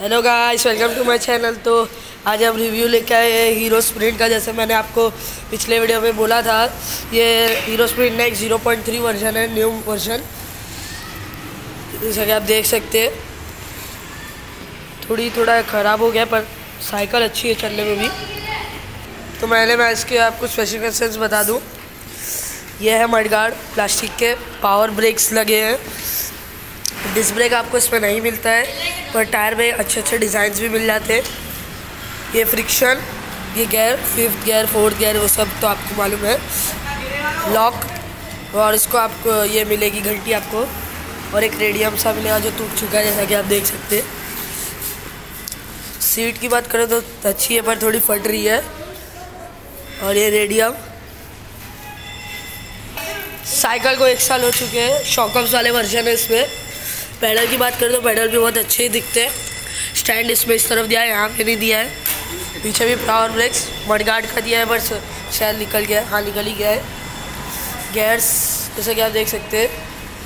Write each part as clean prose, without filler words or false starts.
Hello guys, welcome to my channel. तो आज हम रिव्यू लेके आए हैं हीरो स्प्रिंट का। जैसे मैंने आपको पिछले वीडियो में बोला था, ये हीरो स्प्रिंट नेक्स्ट 0.3 वर्जन है, न्यू वर्जन। जैसा कि आप देख सकते हैं, थोड़ा ख़राब हो गया, पर साइकिल अच्छी है चलने में भी। तो मैं इसके आपको स्पेसिफिकेशंस बता दूं। ये है मडगार्ड प्लास्टिक के, पावर ब्रेक्स लगे हैं। डिस्क ब्रेक आपको इसमें नहीं मिलता है, पर टायर में अच्छे डिज़ाइंस भी मिल जाते हैं। ये फ्रिक्शन, ये gear, 5th gear 4th gear, वो सब तो आपको मालूम है। लॉक, और इसको आपको ये मिलेगी घंटी आपको, और एक रेडियम सा मिलेगा जो टूट चुका है, जैसा कि आप देख सकते हैं। सीट की बात करें तो अच्छी है, पर थोड़ी फट रही है। और ये रेडियम, साइकिल को 1 साल हो चुके हैं, शॉकअप्स वाले वर्जन है इसमें। पैडल की बात करें तो पैडल भी बहुत अच्छे दिखते हैं। स्टैंड इसमें इस तरफ दिया है, यहाँ पे नहीं दिया है। पीछे भी पावर ब्रेक्स मडगार्ड का दिया है, बस शायद निकल गया है। हाँ, निकल ही गया है। गियर्स जैसे कि आप देख सकते हैं,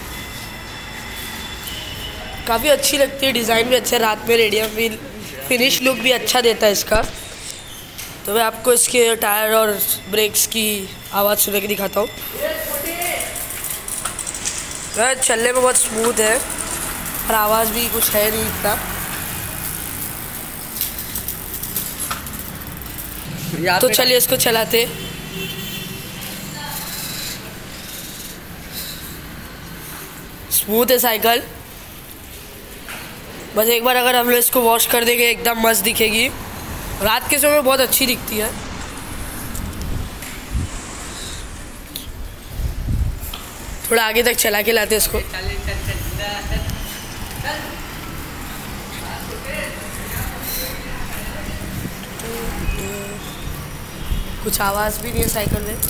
काफ़ी अच्छी लगती है, डिज़ाइन भी अच्छा है। रात में रेडियम भी फिनिश लुक भी अच्छा देता है इसका। तो मैं आपको इसके टायर और ब्रेक्स की आवाज़ सुन के दिखाता हूँ। चलने में बहुत स्मूथ है, और आवाज़ भी कुछ है नहीं इतना। तो चलिए इसको चलाते। स्मूथ है साइकिल। बस एक बार अगर हम लोग इसको वॉश कर देंगे, एकदम मस्त दिखेगी। रात के समय बहुत अच्छी दिखती है। थोड़ा आगे तक चला के लाते इसको। कुछ आवाज़ भी नहीं है साइकिल में।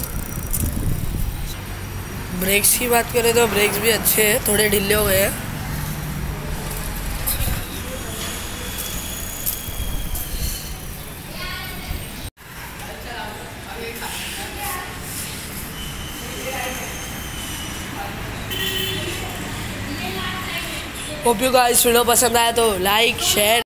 ब्रेक्स की बात करें तो ब्रेक्स भी अच्छे हैं, थोड़े ढीले हो गए हैं। होप यू गाइस वीडियो पसंद आया तो लाइक शेयर